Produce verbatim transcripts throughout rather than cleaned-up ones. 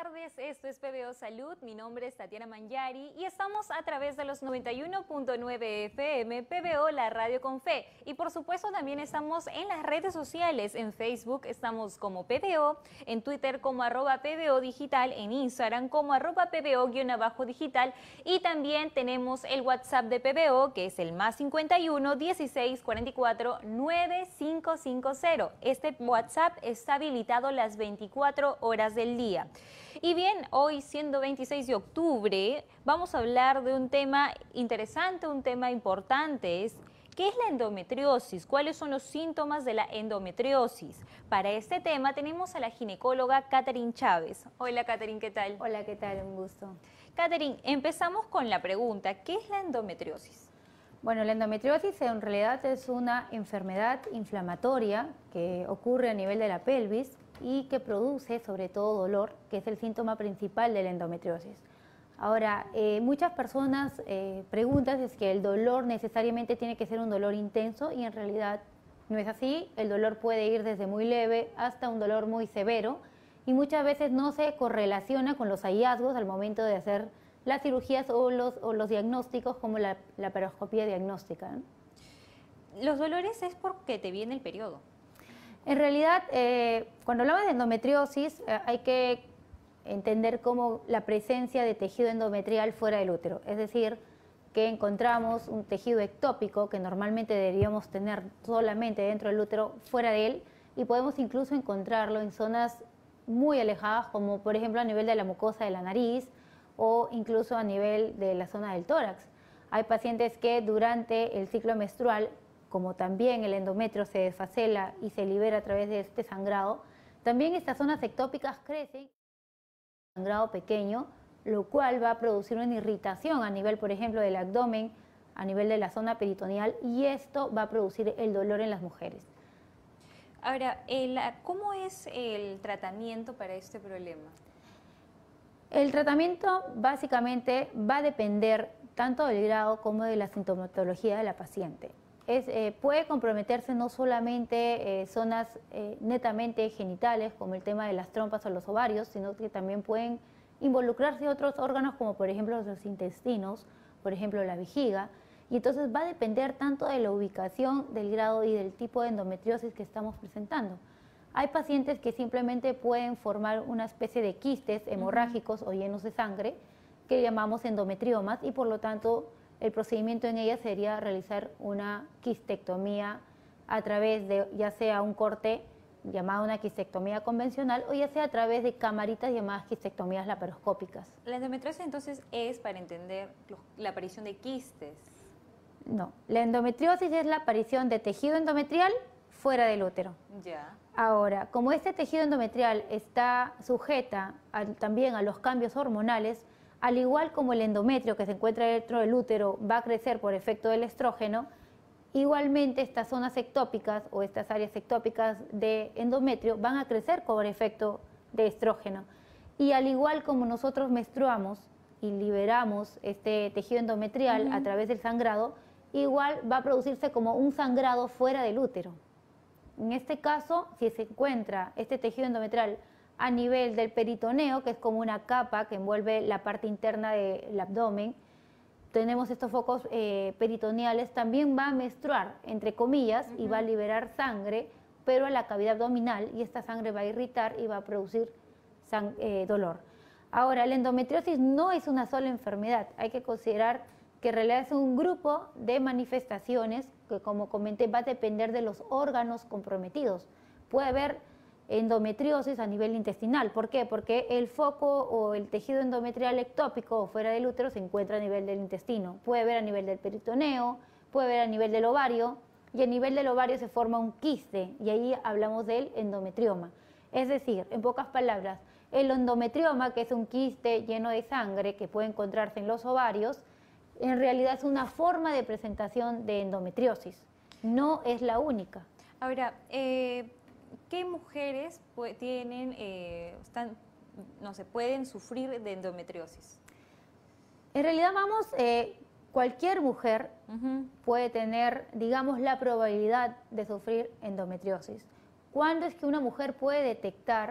tardes, esto es P B O Salud, mi nombre es Tatiana Manyari y estamos a través de los noventa y uno punto nueve F M, P B O, la radio con fe. Y por supuesto también estamos en las redes sociales, en Facebook estamos como P B O, en Twitter como arroba P B O Digital, en Instagram como arroba P B O-digital y también tenemos el WhatsApp de P B O que es el más cincuenta y uno, dieciséis, cuarenta y cuatro, noventa y cinco cincuenta. Este WhatsApp está habilitado las veinticuatro horas del día. Y bien, hoy siendo veintiséis de octubre, vamos a hablar de un tema interesante, un tema importante. Es, ¿qué es la endometriosis? ¿Cuáles son los síntomas de la endometriosis? Para este tema tenemos a la ginecóloga Catherine Chávez. Hola Catherine, ¿qué tal? Hola, ¿qué tal? Un gusto. Catherine, empezamos con la pregunta, ¿qué es la endometriosis? Bueno, la endometriosis en realidad es una enfermedad inflamatoria que ocurre a nivel de la pelvis y que produce sobre todo dolor, que es el síntoma principal de la endometriosis. Ahora, eh, muchas personas eh, preguntan si es que el dolor necesariamente tiene que ser un dolor intenso y en realidad no es así. El dolor puede ir desde muy leve hasta un dolor muy severo y muchas veces no se correlaciona con los hallazgos al momento de hacer las cirugías o los, o los diagnósticos como la laparoscopía diagnóstica, ¿no? Los dolores es porque te viene el periodo. En realidad, eh, cuando hablamos de endometriosis, eh, hay que entender como la presencia de tejido endometrial fuera del útero. Es decir, que encontramos un tejido ectópico que normalmente deberíamos tener solamente dentro del útero, fuera de él, y podemos incluso encontrarlo en zonas muy alejadas, como por ejemplo a nivel de la mucosa de la nariz o incluso a nivel de la zona del tórax. Hay pacientes que durante el ciclo menstrual, como también el endometrio se desfacela y se libera a través de este sangrado, también estas zonas ectópicas crecen, sangrado pequeño, lo cual va a producir una irritación a nivel, por ejemplo, del abdomen, a nivel de la zona peritoneal, y esto va a producir el dolor en las mujeres. Ahora, el, ¿cómo es el tratamiento para este problema? El tratamiento básicamente va a depender tanto del grado como de la sintomatología de la paciente. Es, eh, puede comprometerse no solamente eh, zonas eh, netamente genitales, como el tema de las trompas o los ovarios, sino que también pueden involucrarse otros órganos, como por ejemplo los intestinos, por ejemplo la vejiga, y entonces va a depender tanto de la ubicación, del grado y del tipo de endometriosis que estamos presentando. Hay pacientes que simplemente pueden formar una especie de quistes hemorrágicos uh-huh. o llenos de sangre, que llamamos endometriomas, y por lo tanto el procedimiento en ellas sería realizar una quistectomía a través de ya sea un corte llamado una quistectomía convencional o ya sea a través de camaritas llamadas quistectomías laparoscópicas. La endometriosis entonces es, para entender, la aparición de quistes. No, la endometriosis es la aparición de tejido endometrial fuera del útero. Ya. Ahora, como este tejido endometrial está sujeta a, también a los cambios hormonales, al igual como el endometrio que se encuentra dentro del útero va a crecer por efecto del estrógeno, igualmente estas zonas ectópicas o estas áreas ectópicas de endometrio van a crecer por efecto de estrógeno. Y al igual como nosotros menstruamos y liberamos este tejido endometrial uh-huh. a través del sangrado, igual va a producirse como un sangrado fuera del útero. En este caso, si se encuentra este tejido endometrial a nivel del peritoneo, que es como una capa que envuelve la parte interna del abdomen, tenemos estos focos eh, peritoneales, también va a menstruar, entre comillas, uh-huh. y va a liberar sangre, pero a la cavidad abdominal, y esta sangre va a irritar y va a producir eh, dolor. Ahora, la endometriosis no es una sola enfermedad, hay que considerar que en realidad es un grupo de manifestaciones que, como comenté, va a depender de los órganos comprometidos. Puede haber endometriosis a nivel intestinal. ¿Por qué? Porque el foco o el tejido endometrial ectópico o fuera del útero se encuentra a nivel del intestino. Puede haber a nivel del peritoneo, puede haber a nivel del ovario, y a nivel del ovario se forma un quiste, y ahí hablamos del endometrioma. Es decir, en pocas palabras, el endometrioma, que es un quiste lleno de sangre que puede encontrarse en los ovarios, en realidad es una forma de presentación de endometriosis, no es la única. Ahora, eh, ¿qué mujeres tienen, eh, están, no sé, pueden sufrir de endometriosis? En realidad, vamos, eh, cualquier mujer uh-huh. puede tener, digamos, la probabilidad de sufrir endometriosis. ¿Cuándo es que una mujer puede detectar que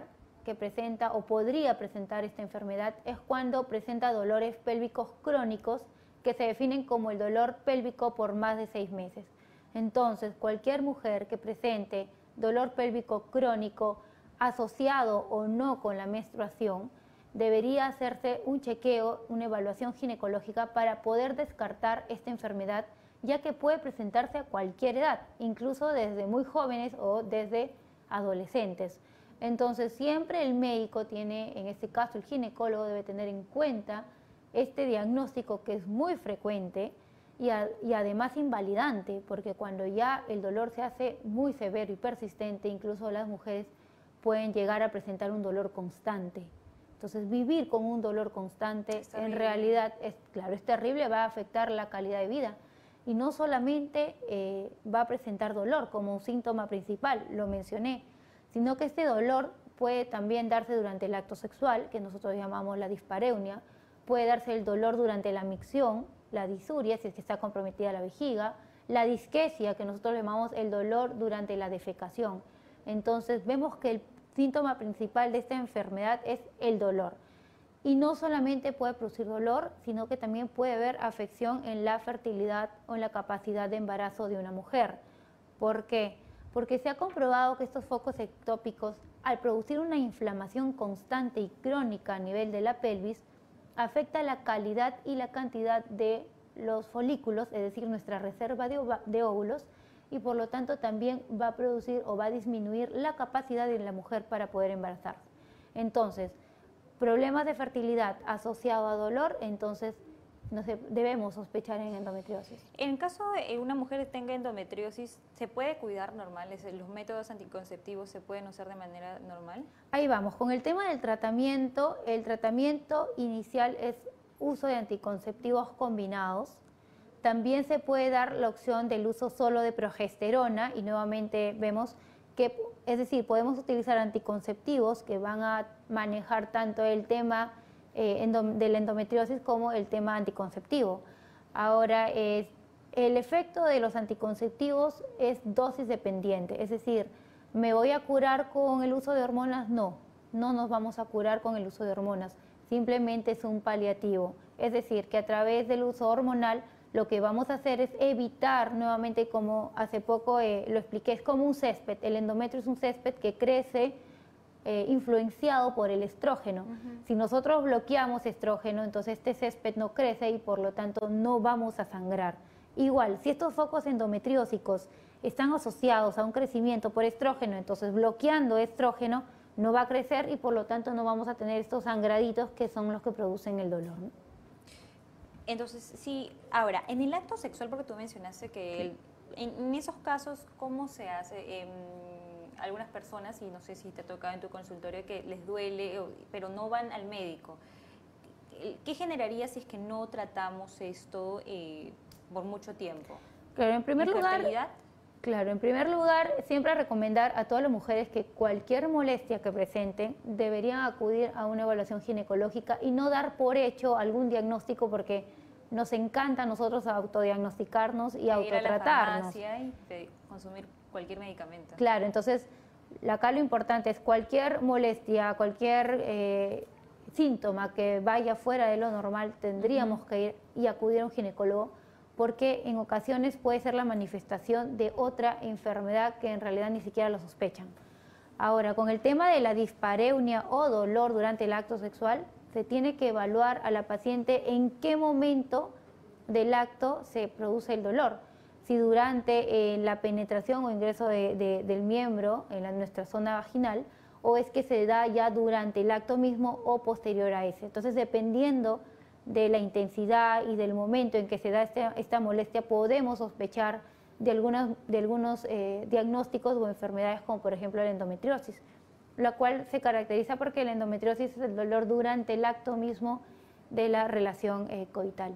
que presenta o podría presentar esta enfermedad es cuando presenta dolores pélvicos crónicos que se definen como el dolor pélvico por más de seis meses. Entonces, cualquier mujer que presente dolor pélvico crónico asociado o no con la menstruación, debería hacerse un chequeo, una evaluación ginecológica para poder descartar esta enfermedad, ya que puede presentarse a cualquier edad, incluso desde muy jóvenes o desde adolescentes. Entonces, siempre el médico tiene, en este caso el ginecólogo, debe tener en cuenta este diagnóstico que es muy frecuente y, a, y además invalidante, porque cuando ya el dolor se hace muy severo y persistente, incluso las mujeres pueden llegar a presentar un dolor constante. Entonces, vivir con un dolor constante en realidad es, claro, es terrible, va a afectar la calidad de vida. Y no solamente eh, va a presentar dolor como un síntoma principal, lo mencioné, sino que este dolor puede también darse durante el acto sexual, que nosotros llamamos la dispareunia, puede darse el dolor durante la micción, la disuria, si es que está comprometida la vejiga, la disquesia, que nosotros llamamos el dolor durante la defecación. Entonces, vemos que el síntoma principal de esta enfermedad es el dolor. Y no solamente puede producir dolor, sino que también puede haber afección en la fertilidad o en la capacidad de embarazo de una mujer. ¿Por qué? Porque se ha comprobado que estos focos ectópicos, al producir una inflamación constante y crónica a nivel de la pelvis, afecta la calidad y la cantidad de los folículos, es decir, nuestra reserva de, de óvulos, y por lo tanto también va a producir o va a disminuir la capacidad de la mujer para poder embarazarse. Entonces, problemas de fertilidad asociados a dolor, entonces no se, debemos sospechar en endometriosis. En caso de una mujer que tenga endometriosis, ¿se puede cuidar normal? ¿Los métodos anticonceptivos se pueden usar de manera normal? Ahí vamos, con el tema del tratamiento, el tratamiento inicial es uso de anticonceptivos combinados. También se puede dar la opción del uso solo de progesterona y nuevamente vemos que, es decir, podemos utilizar anticonceptivos que van a manejar tanto el tema eh, endo, de la endometriosis como el tema anticonceptivo. Ahora, eh, el efecto de los anticonceptivos es dosis dependiente, es decir, ¿me voy a curar con el uso de hormonas? No, no nos vamos a curar con el uso de hormonas, simplemente es un paliativo, es decir, que a través del uso hormonal lo que vamos a hacer es evitar, nuevamente como hace poco eh, lo expliqué, es como un césped, el endometrio es un césped que crece eh, influenciado por el estrógeno. Uh-huh. Si nosotros bloqueamos estrógeno, entonces este césped no crece y por lo tanto no vamos a sangrar. Igual, si estos focos endometriósicos están asociados a un crecimiento por estrógeno, entonces bloqueando estrógeno no va a crecer y por lo tanto no vamos a tener estos sangraditos que son los que producen el dolor, ¿no? Entonces, sí, ahora, en el acto sexual, porque tú mencionaste que el, en, en esos casos, ¿cómo se hace? Eh, algunas personas, y no sé si te ha tocado en tu consultorio, que les duele, pero no van al médico. ¿Qué generaría si es que no tratamos esto eh, por mucho tiempo? Claro, en primer lugar, claro, en primer lugar, siempre recomendar a todas las mujeres que cualquier molestia que presenten deberían acudir a una evaluación ginecológica y no dar por hecho algún diagnóstico, porque nos encanta a nosotros autodiagnosticarnos y autotratarnos. Ir a la farmacia y consumir cualquier medicamento. Claro, entonces acá lo importante es cualquier molestia, cualquier eh, síntoma que vaya fuera de lo normal, tendríamos uh-huh. que ir y acudir a un ginecólogo, porque en ocasiones puede ser la manifestación de otra enfermedad que en realidad ni siquiera lo sospechan. Ahora, con el tema de la dispareunia o dolor durante el acto sexual, se tiene que evaluar a la paciente en qué momento del acto se produce el dolor. Si durante eh, la penetración o ingreso de, de, del miembro en la, nuestra zona vaginal, o es que se da ya durante el acto mismo o posterior a ese. Entonces, dependiendo de la intensidad y del momento en que se da este, esta molestia, podemos sospechar de, algunas, de algunos eh, diagnósticos o enfermedades como por ejemplo la endometriosis, la cual se caracteriza porque la endometriosis es el dolor durante el acto mismo de la relación eh, coital.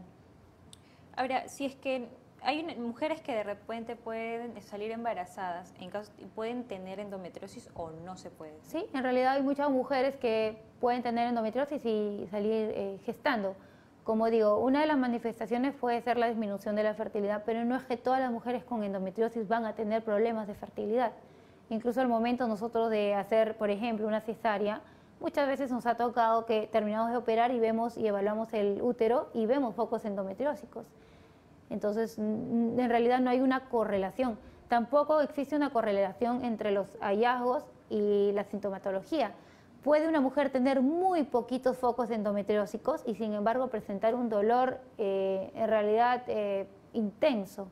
Ahora, si es que hay una, mujeres que de repente pueden salir embarazadas, en caso, ¿pueden tener endometriosis o no se puede? Sí, en realidad hay muchas mujeres que pueden tener endometriosis y salir eh, gestando. Como digo, una de las manifestaciones puede ser la disminución de la fertilidad, pero no es que todas las mujeres con endometriosis van a tener problemas de fertilidad. Incluso al momento nosotros de hacer, por ejemplo, una cesárea, Muchas veces nos ha tocado que terminamos de operar y vemos y evaluamos el útero y vemos focos endometriósicos. Entonces, en realidad no hay una correlación. Tampoco existe una correlación entre los hallazgos y la sintomatología. Puede una mujer tener muy poquitos focos endometriósicos y sin embargo presentar un dolor eh, en realidad eh, intenso.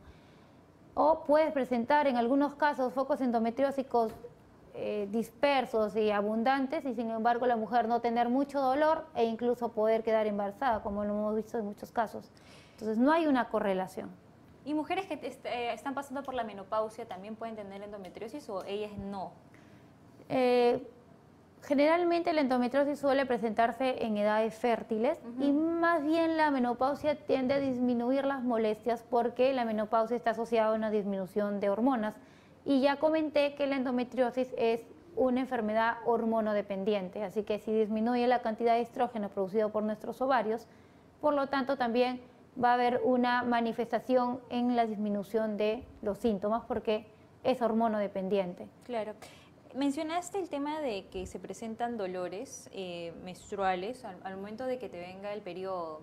O puede presentar en algunos casos focos endometriósicos eh, dispersos y abundantes y sin embargo la mujer no tener mucho dolor e incluso poder quedar embarazada, como lo hemos visto en muchos casos. Entonces no hay una correlación. ¿Y mujeres que est eh, están pasando por la menopausia también pueden tener endometriosis o ellas no? Eh, generalmente la endometriosis suele presentarse en edades fértiles uh-huh. y más bien la menopausia tiende a disminuir las molestias porque la menopausia está asociada a una disminución de hormonas. Y ya comenté que la endometriosis es una enfermedad hormonodependiente, así que si disminuye la cantidad de estrógeno producido por nuestros ovarios, por lo tanto también va a haber una manifestación en la disminución de los síntomas porque es hormonodependiente. Claro. Mencionaste el tema de que se presentan dolores eh, menstruales al, al momento de que te venga el periodo.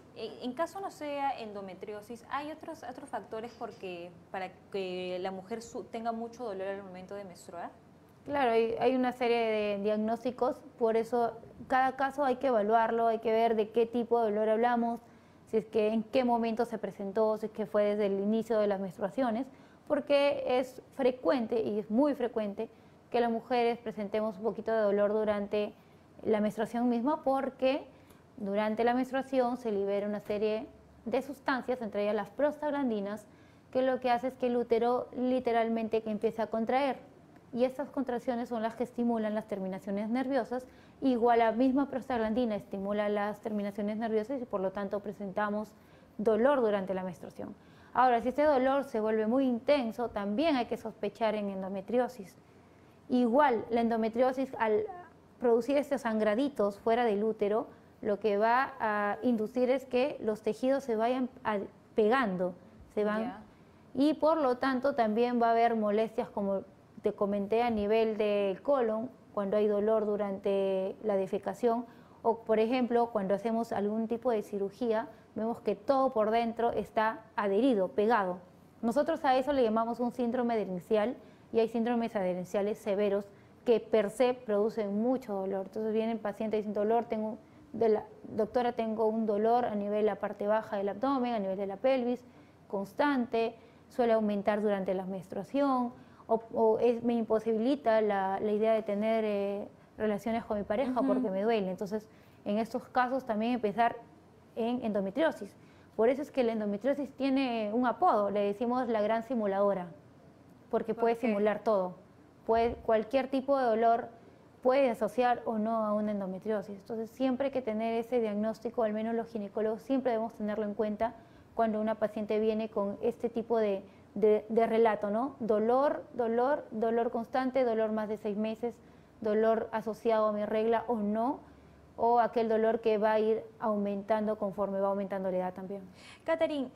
En caso no sea endometriosis, ¿hay otros, otros factores porque, para que la mujer su, tenga mucho dolor al momento de menstruar? Claro, hay, hay una serie de diagnósticos, por eso cada caso hay que evaluarlo, hay que ver de qué tipo de dolor hablamos, si es que en qué momento se presentó, si es que fue desde el inicio de las menstruaciones, porque es frecuente y es muy frecuente que las mujeres presentemos un poquito de dolor durante la menstruación misma porque durante la menstruación se libera una serie de sustancias, entre ellas las prostaglandinas, que lo que hace es que el útero literalmente que empieza a contraer. Y estas contracciones son las que estimulan las terminaciones nerviosas. Igual la misma prostaglandina estimula las terminaciones nerviosas y por lo tanto presentamos dolor durante la menstruación. Ahora, si este dolor se vuelve muy intenso, también hay que sospechar en endometriosis. Igual, la endometriosis al producir estos sangraditos fuera del útero, lo que va a inducir es que los tejidos se vayan pegando, se van, yeah. y por lo tanto también va a haber molestias como te comenté a nivel del colon, cuando hay dolor durante la defecación, o por ejemplo cuando hacemos algún tipo de cirugía, vemos que todo por dentro está adherido, pegado. Nosotros a eso le llamamos un síndrome adherencial y hay síndromes adherenciales severos que per se producen mucho dolor. Entonces vienen pacientes diciendo dolor, tengo de la doctora, tengo un dolor a nivel de la parte baja del abdomen, a nivel de la pelvis, constante, suele aumentar durante la menstruación, o, o es, me imposibilita la, la idea de tener eh, relaciones con mi pareja uh-huh. porque me duele. Entonces, en estos casos también empezar en endometriosis. Por eso es que la endometriosis tiene un apodo, le decimos la gran simuladora, porque puede okay. simular todo. Puede, cualquier tipo de dolor puede asociar o no a una endometriosis. Entonces siempre hay que tener ese diagnóstico, al menos los ginecólogos siempre debemos tenerlo en cuenta cuando una paciente viene con este tipo de, de, de relato, ¿no? Dolor, dolor, dolor constante, dolor más de seis meses, dolor asociado a mi regla o no, o aquel dolor que va a ir aumentando conforme va aumentando la edad también. Catherine,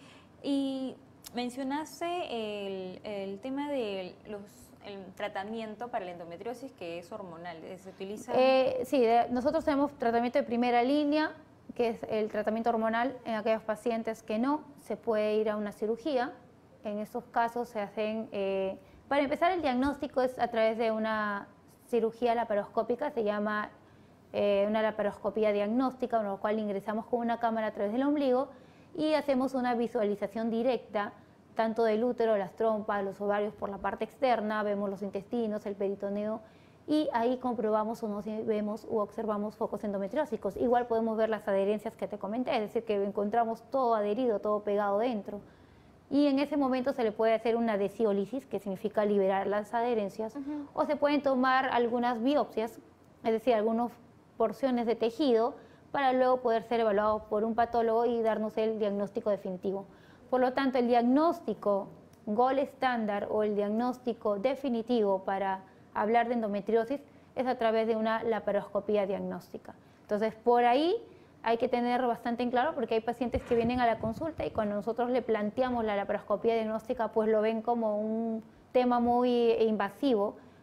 y mencionaste el, el tema de los el tratamiento para la endometriosis que es hormonal, ¿se utiliza? Eh, sí, de, nosotros tenemos tratamiento de primera línea, que es el tratamiento hormonal en aquellos pacientes que no, se puede ir a una cirugía. En estos casos se hacen, eh, para empezar el diagnóstico es a través de una cirugía laparoscópica, se llama eh, una laparoscopía diagnóstica, con lo cual ingresamos con una cámara a través del ombligo y hacemos una visualización directa tanto del útero, las trompas, los ovarios por la parte externa, vemos los intestinos, el peritoneo y ahí comprobamos o no si vemos u observamos focos endometriósicos. Igual podemos ver las adherencias que te comenté, es decir, que encontramos todo adherido, todo pegado dentro. Y en ese momento se le puede hacer una desiólisis, que significa liberar las adherencias, uh-huh. o se pueden tomar algunas biopsias, es decir, algunas porciones de tejido, para luego poder ser evaluados por un patólogo y darnos el diagnóstico definitivo. Por lo tanto, el diagnóstico gold estándar o el diagnóstico definitivo para hablar de endometriosis es a través de una laparoscopía diagnóstica. Entonces, por ahí hay que tener bastante en claro porque hay pacientes que vienen a la consulta y cuando nosotros le planteamos la laparoscopía diagnóstica, pues lo ven como un tema muy invasivo,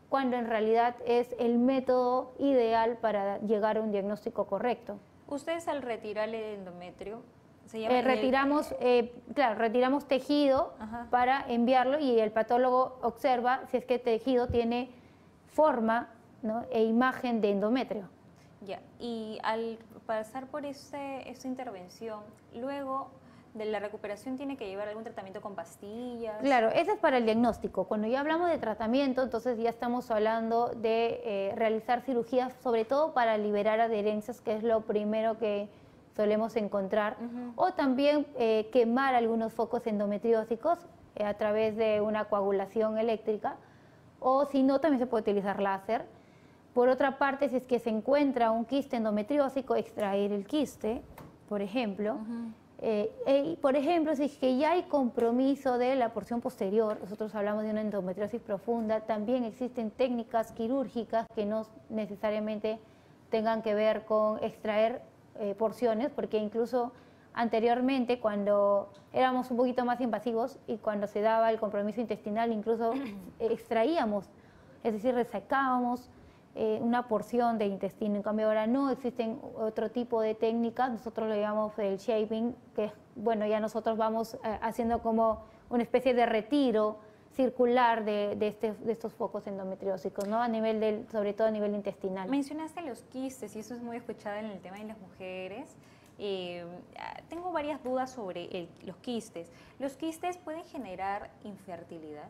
cuando en realidad es el método ideal para llegar a un diagnóstico correcto. Ustedes al retirar el endometrio, se llama Eh, el- retiramos, eh, claro, retiramos tejido Ajá. para enviarlo y el patólogo observa si es que el tejido tiene forma, ¿no?, e imagen de endometrio. Ya, y al pasar por ese, esa intervención, luego de la recuperación tiene que llevar algún tratamiento con pastillas. Claro, ese es para el diagnóstico. Cuando ya hablamos de tratamiento, entonces ya estamos hablando de eh, realizar cirugías, sobre todo para liberar adherencias, que es lo primero que solemos encontrar, Ujú. o también eh, quemar algunos focos endometriósicos eh, a través de una coagulación eléctrica, o si no, también se puede utilizar láser. Por otra parte, si es que se encuentra un quiste endometriósico, extraer el quiste, por ejemplo. Ujú. Eh, eh, por ejemplo, si es que ya hay compromiso de la porción posterior, nosotros hablamos de una endometriosis profunda, también existen técnicas quirúrgicas que no necesariamente tengan que ver con extraer eh, porciones, porque incluso anteriormente, cuando éramos un poquito más invasivos y cuando se daba el compromiso intestinal, incluso extraíamos, es decir, resecábamos eh, una porción de intestino. En cambio ahora no, existen otro tipo de técnicas, nosotros lo llamamos el shaping, que es, bueno, ya nosotros vamos eh, haciendo como una especie de retiro circular de, de, este, de estos focos endometriósicos, ¿no? A nivel del, sobre todo a nivel intestinal. Mencionaste los quistes y eso es muy escuchado en el tema de las mujeres. Eh, tengo varias dudas sobre el- los quistes. ¿Los quistes pueden generar infertilidad?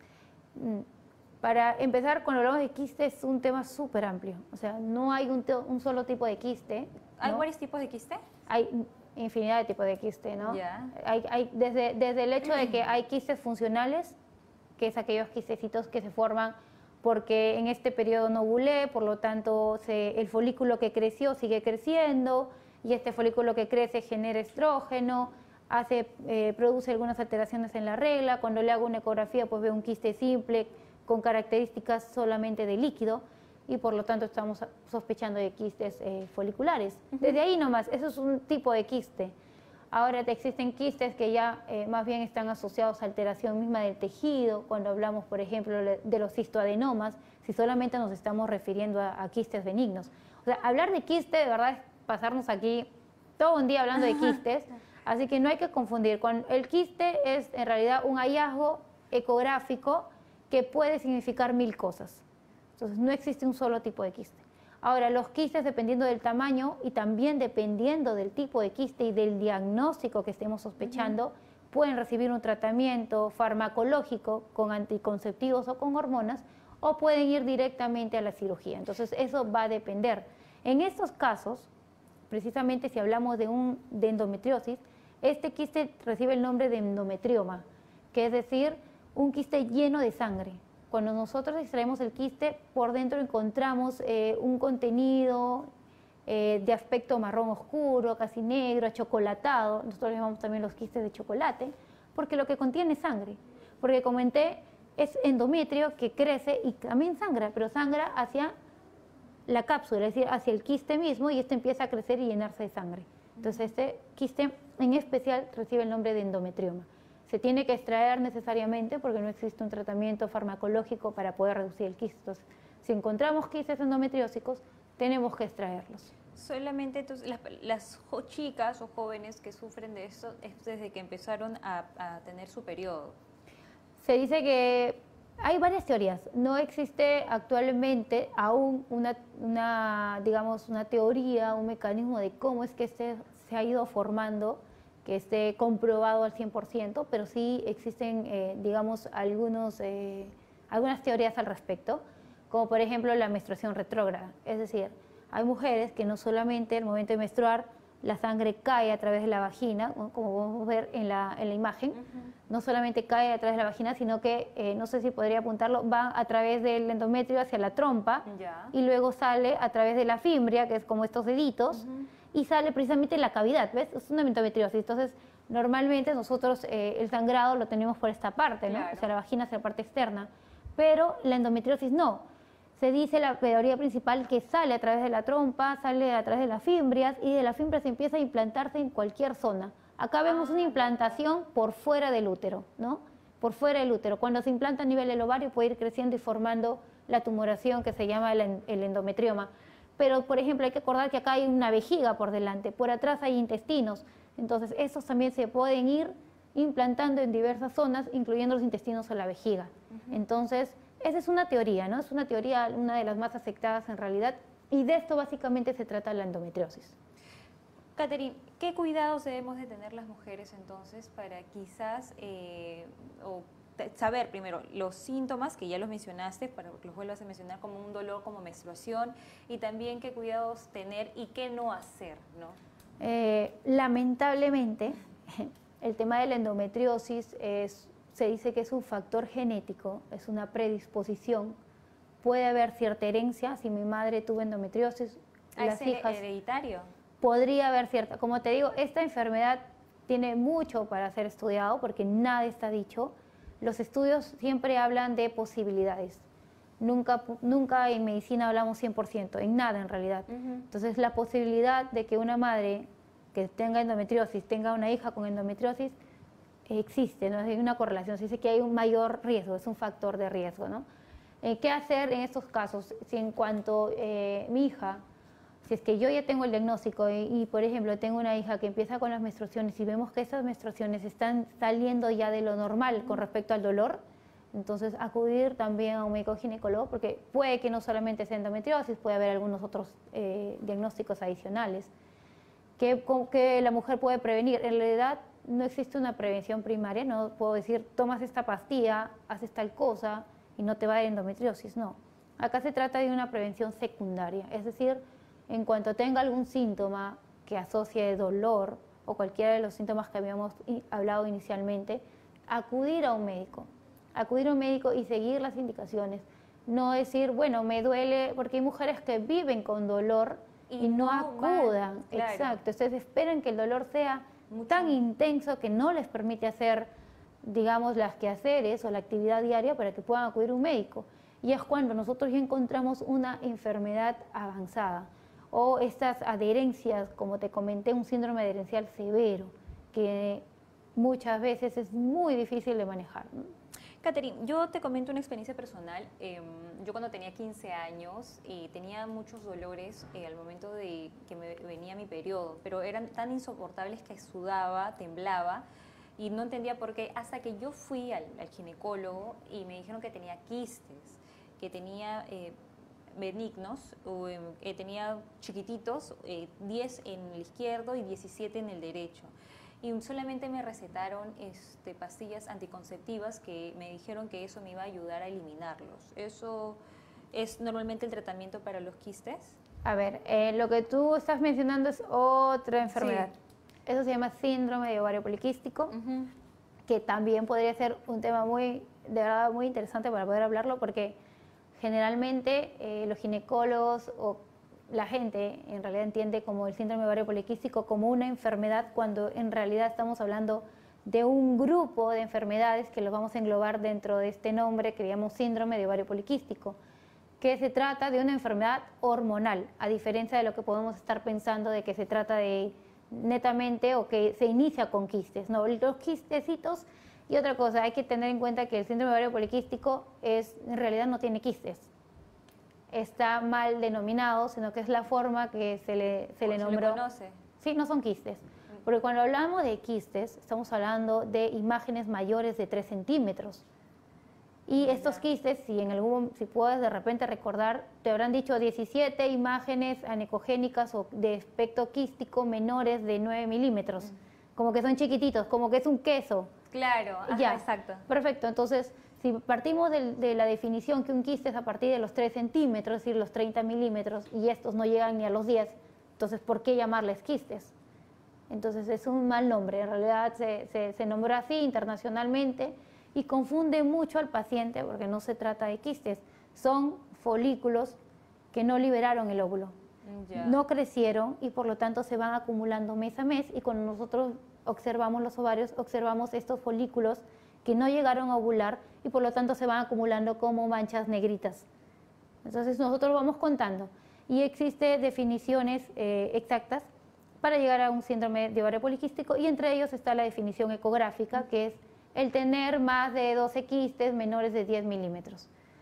Mm, Para empezar, cuando hablamos de quiste es un tema súper amplio, o sea, no hay un, te- un solo tipo de quiste, ¿Hay ¿no? varios tipos de quiste? Hay infinidad de tipos de quiste, ¿no? Ya. Hay, hay, desde, desde el hecho de que hay quistes funcionales, que es aquellos quistecitos que se forman porque en este periodo no ovulé, por lo tanto se- el folículo que creció sigue creciendo y este folículo que crece genera estrógeno, hace, eh, produce algunas alteraciones en la regla. Cuando le hago una ecografía pues veo un quiste simple con características solamente de líquido y por lo tanto estamos sospechando de quistes eh, foliculares. Desde ahí nomás, eso es un tipo de quiste. Ahora te existen quistes que ya eh, más bien están asociados a alteración misma del tejido, cuando hablamos, por ejemplo, le- de los cistoadenomas, si solamente nos estamos refiriendo a, a quistes benignos. O sea, hablar de quiste, de verdad, es pasarnos aquí todo un día hablando de quistes, así que no hay que confundir. Con el quiste es en realidad un hallazgo ecográfico que puede significar mil cosas. Entonces, no existe un solo tipo de quiste. Ahora, los quistes, dependiendo del tamaño y también dependiendo del tipo de quiste y del diagnóstico que estemos sospechando, uh-huh. pueden recibir un tratamiento farmacológico con anticonceptivos o con hormonas, o pueden ir directamente a la cirugía. Entonces, eso va a depender. En estos casos, precisamente si hablamos de, un, de endometriosis, este quiste recibe el nombre de endometrioma, que es decir, un quiste lleno de sangre. Cuando nosotros extraemos el quiste, por dentro encontramos eh, un contenido eh, de aspecto marrón oscuro, casi negro, achocolatado. Nosotros llamamos también los quistes de chocolate, porque lo que contiene es sangre. Porque comenté, es endometrio que crece y también sangra, pero sangra hacia la cápsula, es decir, hacia el quiste mismo, y este empieza a crecer y llenarse de sangre. Entonces este quiste en especial recibe el nombre de endometrioma. Se tiene que extraer necesariamente porque no existe un tratamiento farmacológico para poder reducir el quiste. Entonces, si encontramos quistes endometriósicos, tenemos que extraerlos. Solamente entonces, las, las chicas o jóvenes que sufren de esto es desde que empezaron a, a tener su periodo. Se dice que hay varias teorías. No existe actualmente aún una, una, digamos, una teoría, un mecanismo de cómo es que se, se ha ido formando, que esté comprobado al cien por ciento, pero sí existen, eh, digamos, algunos, eh, algunas teorías al respecto, como por ejemplo la menstruación retrógrada. Es decir, hay mujeres que no solamente al momento de menstruar la sangre cae a través de la vagina, ¿no?, como podemos ver en la, en la imagen, uh-huh. no solamente cae a través de la vagina, sino que, eh, no sé si podría apuntarlo, va a través del endometrio hacia la trompa, ya. y luego sale a través de la fimbria, que es como estos deditos, uh-huh. y sale precisamente en la cavidad, ¿ves? Es una endometriosis. Entonces, normalmente nosotros eh, el sangrado lo tenemos por esta parte, ¿no? Claro. O sea, la vagina hacia la parte externa, pero la endometriosis no. Se dice la teoría principal que sale a través de la trompa, sale a través de las fimbrias, y de las fimbrias empieza a implantarse en cualquier zona. Acá vemos ah, una implantación por fuera del útero, ¿no? Por fuera del útero. Cuando se implanta a nivel del ovario puede ir creciendo y formando la tumoración que se llama el, el endometrioma. Pero, por ejemplo, hay que acordar que acá hay una vejiga por delante, por atrás hay intestinos. Entonces, esos también se pueden ir implantando en diversas zonas, incluyendo los intestinos o la vejiga. Uh-huh. Entonces, esa es una teoría, ¿no? Es una teoría, una de las más aceptadas en realidad, y de esto básicamente se trata la endometriosis. Catherine, ¿qué cuidados debemos de tener las mujeres entonces para quizás eh, o saber primero los síntomas, que ya los mencionaste, para que los vuelvas a mencionar, como un dolor, como menstruación, y también qué cuidados tener y qué no hacer, ¿no? Eh, lamentablemente, el tema de la endometriosis es, se dice que es un factor genético, es una predisposición. Puede haber cierta herencia, si mi madre tuvo endometriosis, ¿Ah, las es hijas... hereditario? Podría haber cierta, como te digo, esta enfermedad tiene mucho para ser estudiado porque nada está dicho. Los estudios siempre hablan de posibilidades. Nunca, nunca en medicina hablamos cien por ciento, en nada en realidad. Uh-huh. Entonces la posibilidad de que una madre que tenga endometriosis tenga una hija con endometriosis existe, ¿no? Hay una correlación, se dice que hay un mayor riesgo, es un factor de riesgo, ¿no? Eh, ¿Qué hacer en estos casos? Si en cuanto eh, mi hija, si es que yo ya tengo el diagnóstico y, y, por ejemplo, tengo una hija que empieza con las menstruaciones y vemos que esas menstruaciones están saliendo ya de lo normal con respecto al dolor, entonces acudir también a un médico ginecólogo, porque puede que no solamente sea endometriosis, puede haber algunos otros eh, diagnósticos adicionales que, que la mujer puede prevenir. En realidad no existe una prevención primaria, no puedo decir, tomas esta pastilla, haces tal cosa y no te va a dar endometriosis, no. Acá se trata de una prevención secundaria, es decir, en cuanto tenga algún síntoma que asocie dolor o cualquiera de los síntomas que habíamos hablado inicialmente, acudir a un médico, acudir a un médico y seguir las indicaciones. No decir, bueno, me duele, porque hay mujeres que viven con dolor y, y no, no acudan. Van, claro. Exacto, entonces esperan que el dolor sea Mucho. tan intenso que no les permite hacer, digamos, las quehaceres o la actividad diaria para que puedan acudir a un médico. Y es cuando nosotros ya encontramos una enfermedad avanzada o estas adherencias, como te comenté, un síndrome adherencial severo, que muchas veces es muy difícil de manejar, ¿no? Catherine, yo te comento una experiencia personal. Eh, yo cuando tenía quince años y tenía muchos dolores eh, al momento de que me venía mi periodo, pero eran tan insoportables que sudaba, temblaba y no entendía por qué, hasta que yo fui al, al ginecólogo y me dijeron que tenía quistes, que tenía... Eh, benignos, eh, tenía chiquititos, eh, diez en el izquierdo y diecisiete en el derecho. Y solamente me recetaron este, pastillas anticonceptivas que me dijeron que eso me iba a ayudar a eliminarlos. ¿Eso es normalmente el tratamiento para los quistes? A ver, eh, lo que tú estás mencionando es otra enfermedad. Sí. Eso se llama síndrome de ovario poliquístico, uh-huh. que también podría ser un tema muy, de verdad, muy interesante para poder hablarlo, porque generalmente eh, los ginecólogos o la gente en realidad entiende como el síndrome de ovario poliquístico como una enfermedad cuando en realidad estamos hablando de un grupo de enfermedades que los vamos a englobar dentro de este nombre que llamamos síndrome de ovario poliquístico, que se trata de una enfermedad hormonal, a diferencia de lo que podemos estar pensando de que se trata de netamente o que se inicia con quistes, ¿no? Los quistecitos. Y otra cosa, hay que tener en cuenta que el síndrome de ovario poliquístico es, en realidad no tiene quistes. Está mal denominado, sino que es la forma que se le, se le nombró. ¿Se le conoce? Sí, no son quistes. Porque cuando hablamos de quistes, estamos hablando de imágenes mayores de tres centímetros. Y ya. Estos quistes, si, en algún, si puedes de repente recordar, te habrán dicho diecisiete imágenes anecogénicas o de aspecto quístico menores de nueve milímetros. Mm. Como que son chiquititos, como que es un queso. Claro, ajá, ya, exacto. Perfecto, entonces si partimos de, de la definición que un quiste es a partir de los tres centímetros, es decir, los treinta milímetros, y estos no llegan ni a los diez, entonces ¿por qué llamarles quistes? Entonces es un mal nombre, en realidad se, se, se nombró así internacionalmente y confunde mucho al paciente porque no se trata de quistes, son folículos que no liberaron el óvulo, yeah. no crecieron y por lo tanto se van acumulando mes a mes y cuando nosotros observamos los ovarios, observamos estos folículos que no llegaron a ovular y por lo tanto se van acumulando como manchas negritas. Entonces nosotros vamos contando y existen definiciones eh, exactas para llegar a un síndrome de ovario poliquístico y entre ellos está la definición ecográfica, que es el tener más de doce quistes menores de diez milímetros.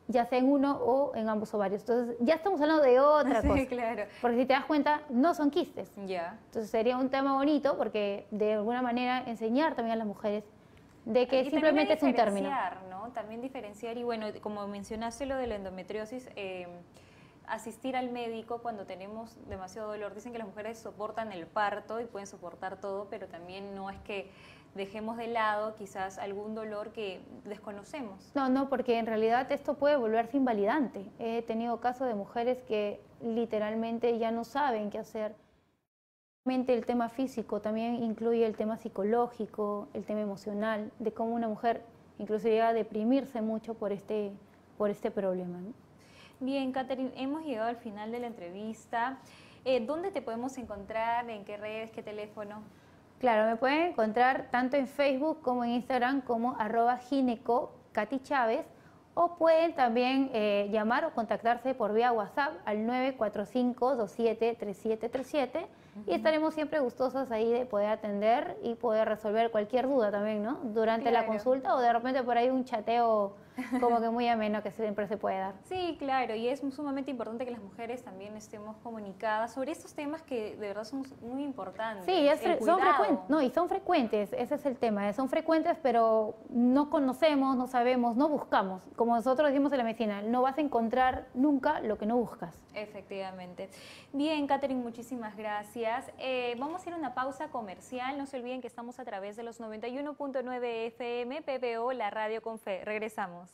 ya sea en uno o en ambos ovarios. Entonces, ya estamos hablando de otra Sí, cosa. claro. Porque si te das cuenta, no son quistes. Ya. Entonces, sería un tema bonito porque de alguna manera enseñar también a las mujeres de que Y simplemente es un término. diferenciar, ¿no? También diferenciar y bueno, como mencionaste lo de la endometriosis, eh, asistir al médico cuando tenemos demasiado dolor. Dicen que las mujeres soportan el parto y pueden soportar todo, pero también no es que dejemos de lado quizás algún dolor que desconocemos. No, no, porque en realidad esto puede volverse invalidante. He tenido casos de mujeres que literalmente ya no saben qué hacer. El tema físico también incluye el tema psicológico, el tema emocional, de cómo una mujer incluso llega a deprimirse mucho por este, por este problema, ¿no? Bien, Catherine, hemos llegado al final de la entrevista. Eh, ¿Dónde te podemos encontrar? ¿En qué redes? ¿Qué teléfono? Claro, me pueden encontrar tanto en Facebook como en Instagram como arroba gineco Katy Chávez, o pueden también eh, llamar o contactarse por vía WhatsApp al nueve cuatro cinco, dos siete, tres siete tres siete uh-huh. Y estaremos siempre gustosos ahí de poder atender y poder resolver cualquier duda también, ¿no? Durante claro. la consulta o de repente por ahí un chateo como que muy ameno que siempre se puede dar. Sí, claro, y es sumamente importante que las mujeres también estemos comunicadas sobre estos temas que de verdad son muy importantes. Sí, es fre son frecuentes, no, y son frecuentes, ese es el tema, son frecuentes, pero no conocemos, no sabemos, no buscamos. Como nosotros decimos en la medicina, no vas a encontrar nunca lo que no buscas. Efectivamente. Bien, Catherine, muchísimas gracias. Eh, vamos a ir a una pausa comercial. No se olviden que estamos a través de los noventa y uno punto nueve F M, P B O, la radio con fe. Regresamos.